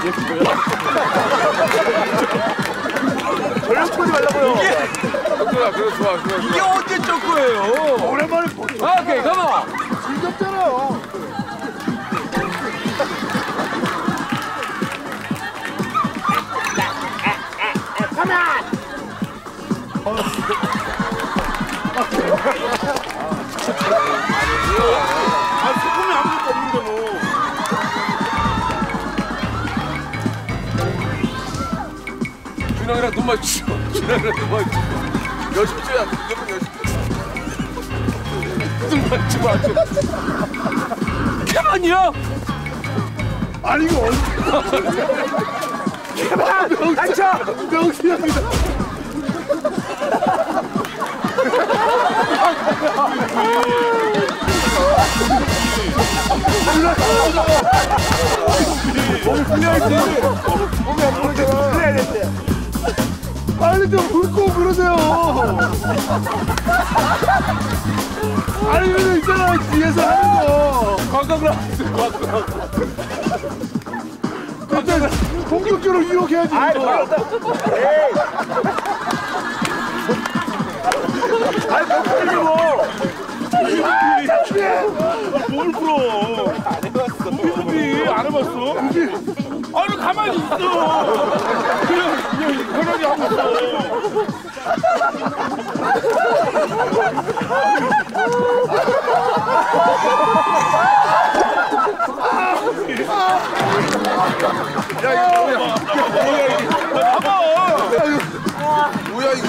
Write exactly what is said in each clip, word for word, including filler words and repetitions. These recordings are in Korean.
전력 쳐지 말라고요. 쪼꼬야, 그래, 좋아, 좋아. 이게 언제 쪼꼬예요? 오랜만에 보죠. 아, 오케이, 가만. 즐겁잖아요. 가만! 아, 소품이 아무것도 없는데 뭐. 준영이랑 눈 마주치고. 준영이랑 눈 마주치고. 열심히 쳐야 돼. 무조건 열심히 쳐. 눈 마주치고 안 쳐. 가만이요? 아니, 이거 언제. 가만! 앉아! 명수형이다. 몸이 풀려야지. 몸이 안 풀리잖아. 풀려야 돼. 빨리 좀 훑고 그러세요. 아니, 이거 있잖아. 뒤에서 하는 거. 관광을 하세요, 관광. 그때 공격적으로 유혹해야지. 아이, 걸렸다. 에이. 아이, 못 풀리지 뭐. 아, 창피해. 뭘 풀어. 안 해봤어. 무비 안 해봤어? 아니, 가만히 있어. 그냥, 그냥 편하게 하고 있어. 야, 이거 뭐야? 뭐야, 이게? 봐봐. 뭐야, 이게?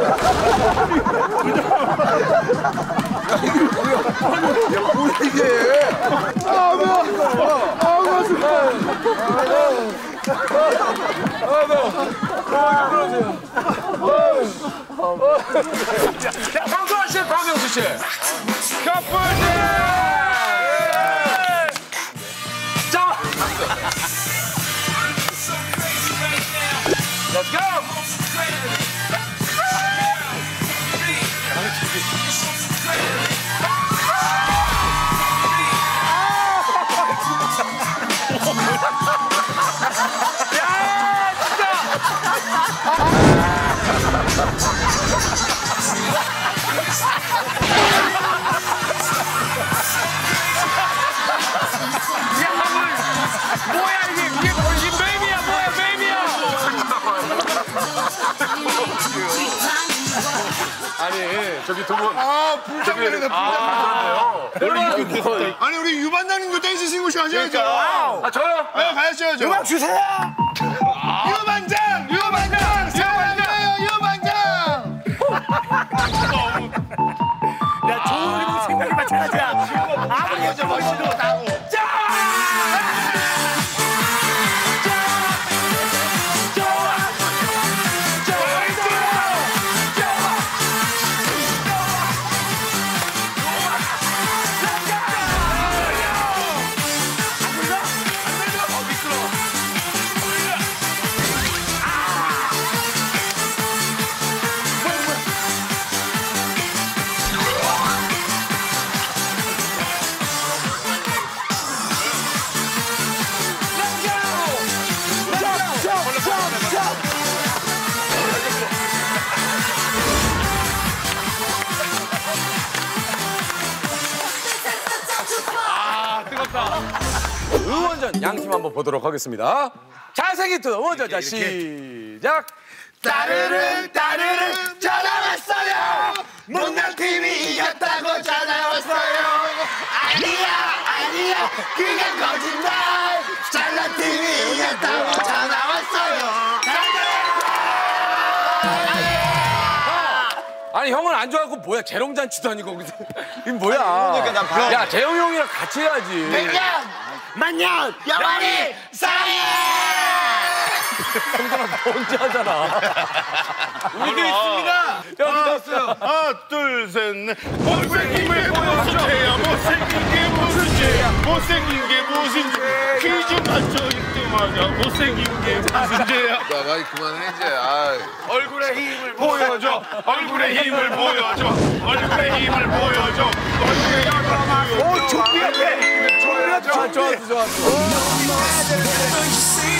야, 이게 뭐야? 야, 뭐야, 이게? 아, 매워. 아, 가슴. 아, 너. 아, 그러세요. 자, 방송하 씨, 박명수 씨. 커플! 자. Let's go. 뭐야 이게 이게 뭐 이게 뱀이야 뭐야 뱀이야. 아니, 저기 두 분. 아, 불장난이다, 불장난. 원래 이게 뭐. 아니, 우리 유 반장님도 댄스 신고쇼 하셔야죠. 아, 저요? 네, 가야죠. 음악 주세요. 유 반장! 유 반장! 사랑해요, 유 반장! 야 좋은 그림 생각이 마찬가지야. 아무리 여자 멋있는 거 다 하고. 자. 응원전 양팀 한번 보도록 하겠습니다. 잘생긴 투 응원전 자 시작. 따르릉 따르릉 전화 왔어요. 못난 팀이 이겼다고 전화 왔어요. 아니야 아니야 그게 거짓말. 잘난 팀이 이겼다고 전화 왔어요. 아니 형은 안 좋아하고 뭐야 재롱잔치도 아니고 거기서 이게 뭐야? 야 재영 형이랑 같이 해야지. 백년 만년 영원히 사랑해. 형들아 너 혼자 하잖아. 우리도 있습니다. 여기도 있어요. 하나 둘 셋 넷. 못생긴 게 무슨 죄야. 못생긴 게 무슨 죄야. 못생긴 게 무슨 죄야. 퀴즈 맞춰 이때마다 못생긴 게 무슨 죄야. 야 많이 그만해 이제. 아. 얼굴에 힘을 보여줘. 얼굴에 힘을 보여줘. 얼굴에 힘을 보여줘. 얼굴에 힘을 보여줘. 오 좀비 같아. 좀비 같아. 좋았어 좋았어.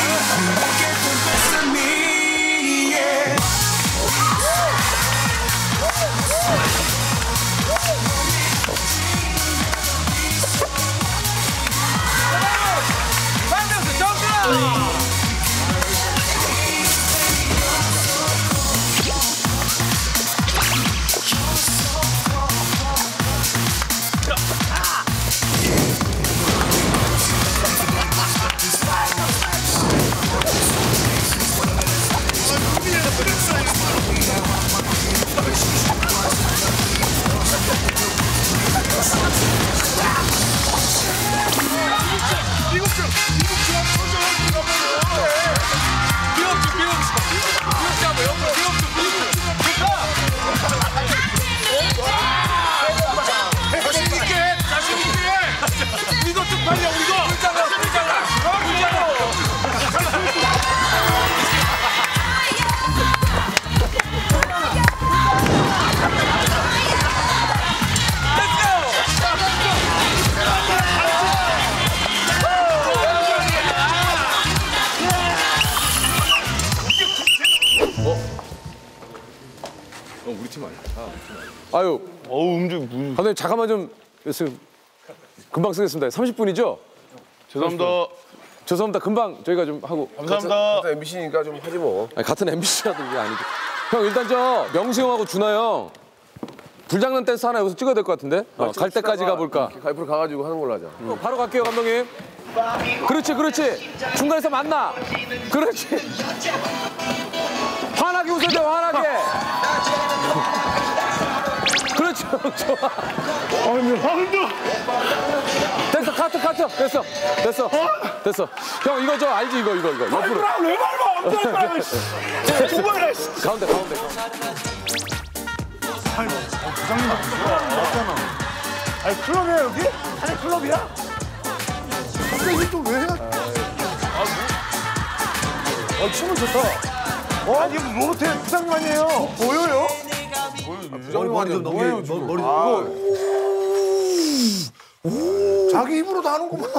아유, 어우 음주 무. 감독님 잠깐만 좀 금방 쓰겠습니다. 삼십 분이죠? 죄송합니다. 죄송합니다. 금방 저희가 좀 하고. 감사합니다. 같은 엠비씨니까 좀 하지 뭐. 아니, 같은 엠비씨라도 이게 아니고. 형 일단 저 명수 형하고 준하 형 불장난 댄스 하나 여기서 찍어야 될 것 같은데? 어, 갈 때까지 가볼까? 갈프로 가가지고 하는 걸로 하자. 어, 바로 갈게요 감독님. 그렇지 그렇지. 중간에서 만나. 그렇지. 환하게 웃어야 돼 환하게. 그렇죠. 좋아. 아니 황도. 됐어 카트 카트 됐어 됐어 됐어. 형 이거 저 알지 이거 이거 이거 옆으로. 왜 밟아? 엉덩이 두 번이나. 가운데 가운데. 아니 부장님 맞잖아. 아니 클럽이야 여기? 아니 클럽이야? 근데 이게 또 왜 해야? 아 뭐? 어 춤을 좋다. 어 아니 이거 로봇의 부장님 아니에요? 보여요? 부장님 머리 좀 뭐예요? 머리 좀. 자기 입으로 다 하는구만.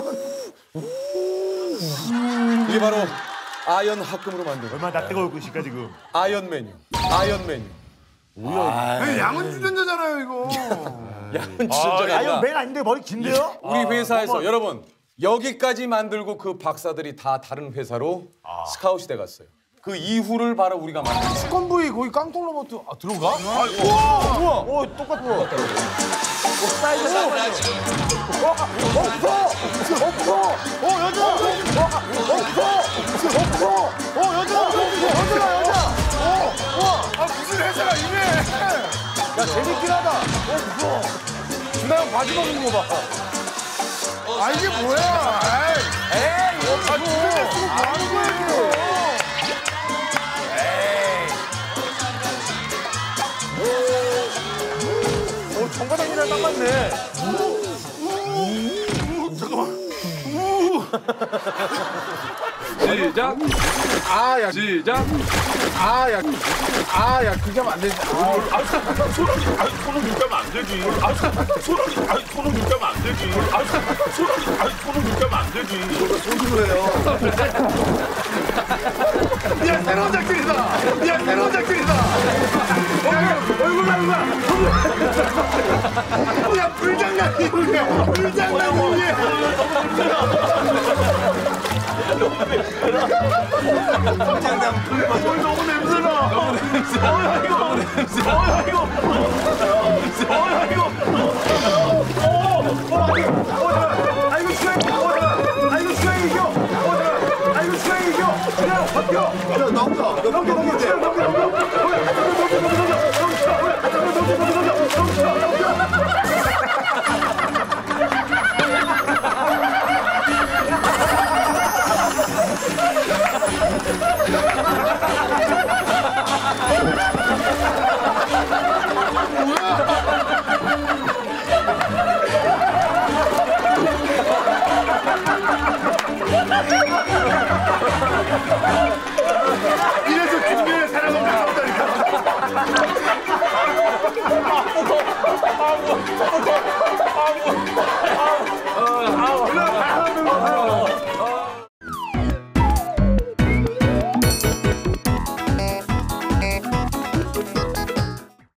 이게 바로 아연 합금으로 만든 얼마나 뜨거울 것일까 지금. 아연 메뉴. 아연 메뉴. 아니 양은 주전자잖아요 이거. 양은 진짜 아연 맨 아닌데 머리 긴데요? 우리 회사에서 여러분 여기까지 만들고 그 박사들이 다 다른 회사로 스카웃이 돼갔어요. 그 이후를 바로 우리가 만든. 건부이 거기 깡통 로봇 아 들어가? 아, 우와 우와 오 똑같아. 사이즈 사이즈. 어 무서워 어 무서워 어 여자 어 무서워 어 무서워 어 여자 여자야 여자 어 우와 아 무슨 회사가 이래. 야 재밌긴 하다. 어 무서워. 준하 형 바지 벗는 거 봐. 아 이게 뭐야? 에이 에이 아 주전자 쓰고 뭐 하는 거야 이게. 오, 정과장이랑 딱 맞네. 잠깐만. 시작. 아야 시작. 아야 아야 그게 하면 안 되지. 아, 손을 아니 손을 그렇게 하면 안 되지. 아, 손을 아니 손을 그렇게 하면 안 되지. 아, 손을 아니 손을 그렇게 하면 안 되지. 이거 손으로 해요. 야 새로운 작전이다. 야 새로운 작전이다. 얼굴 얼굴 얼굴. 야 불장난이야. 불장난이야. 불장난. 너무 냄새나. 너무 냄새. 어 이거. 너무 냄새. 어 이거. 어 이거. 어 아이고 수행. 아이고 수행 이겨. 아이고 수행 이겨. 그냥 바뀌어. 야 나온다. 넘겨 넘겨 넘겨 넘겨 넘겨. 이래서 준비해 사람은 나온다니까.